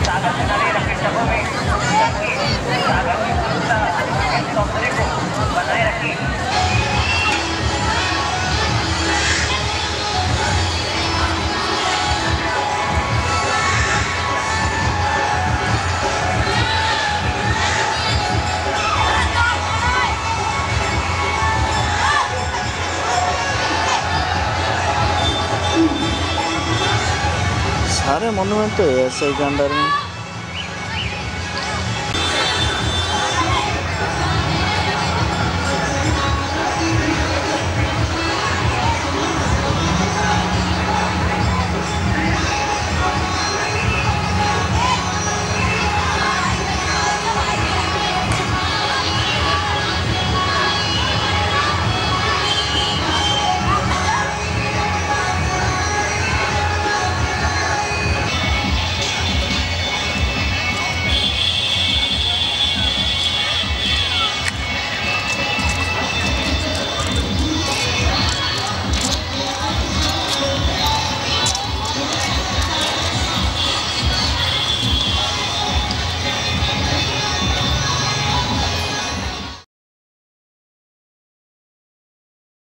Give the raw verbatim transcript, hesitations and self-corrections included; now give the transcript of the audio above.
सागर किनारे रखे टबों में ताकि सागर की सुंदरता एवं सौंदर्य को बनाए रखें। सारे मोन्यूमेंट तो है ऐसे ही के अंडर में।